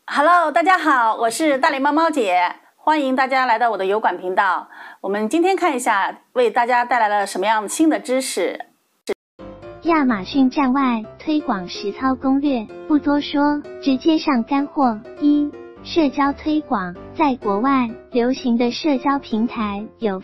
Hello， 大家好，我是大脸猫猫姐，欢迎大家来到我的油管频道。我们今天看一下，为大家带来了什么样新的知识。 亚马逊站外推广实操攻略，不多说，直接上干货。1、社交推广。在国外流行的社交平台有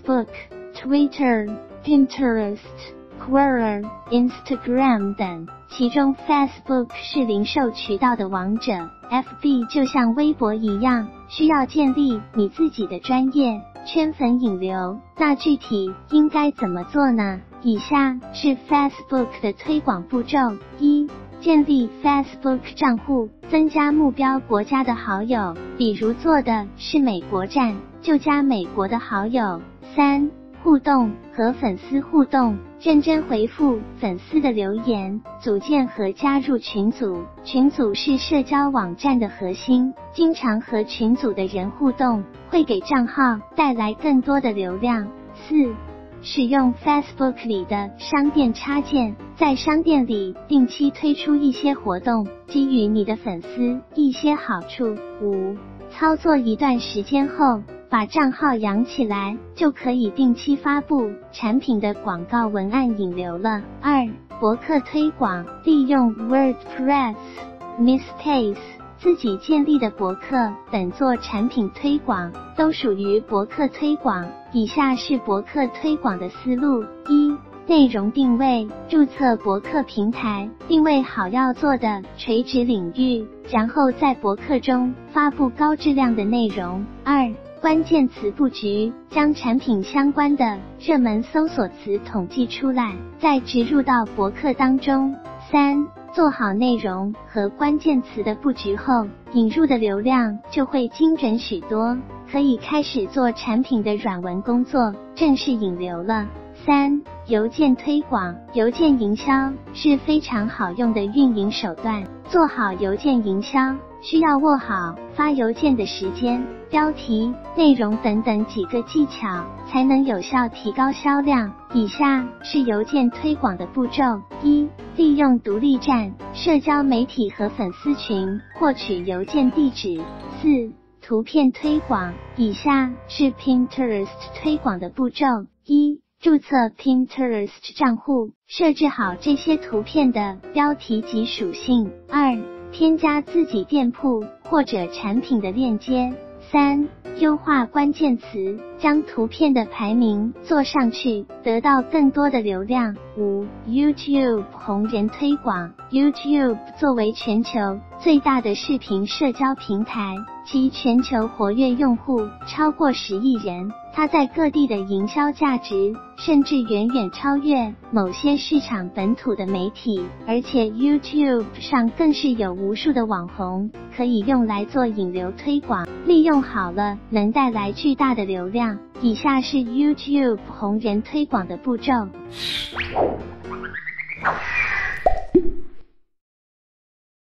Facebook、Twitter、Pinterest、Quora、Instagram 等，其中 Facebook 是零售渠道的王者， FB 就像微博一样，需要建立你自己的专业，圈粉引流。那具体应该怎么做呢？以下是 Facebook 的推广步骤。1、建立 Facebook 账户，增加目标国家的好友，比如做的是美国站，就加美国的好友。3、互动，和粉丝互动，认真回复粉丝的留言，组建和加入群组。群组是社交网站的核心，经常和群组的人互动，会给账号带来更多的流量。4、使用 Facebook 里的商店插件，在商店里定期推出一些活动，给予你的粉丝一些好处。5、操作一段时间后，把账号养起来，就可以定期发布产品的广告文案引流了。2、博客推广，利用 WordPress、Myspace、自己建立的博客等做产品推广，都属于博客推广。以下是博客推广的思路。1、内容定位，注册博客平台，定位好要做的垂直领域，然后在博客中发布高质量的内容。2、关键词布局，将产品相关的热门搜索词统计出来，再植入到博客当中。3、做好内容和关键词的布局后，引入的流量就会精准许多，可以开始做产品的软文工作，正式引流了。3、邮件推广，邮件营销是非常好用的运营手段，做好邮件营销，需要握好发邮件的时间、标题、内容等等几个技巧，才能有效提高销量。以下是邮件推广的步骤。1、利用独立站、社交媒体和粉丝群获取邮件地址。4、图片推广，以下是 Pinterest 推广的步骤。1、注册 Pinterest 账户，设置好这些图片的标题及属性。2、添加自己店铺或者产品的链接。3、优化关键词，将图片的排名做上去，得到更多的流量。5、YouTube 红人推广， YouTube 作为全球最大的视频社交平台，其全球活跃用户超过10亿人，它在各地的营销价值甚至远远超越某些市场本土的媒体，而且 YouTube 上更是有无数的网红，可以用来做引流推广，利用好了能带来巨大的流量。以下是 YouTube 红人推广的步骤。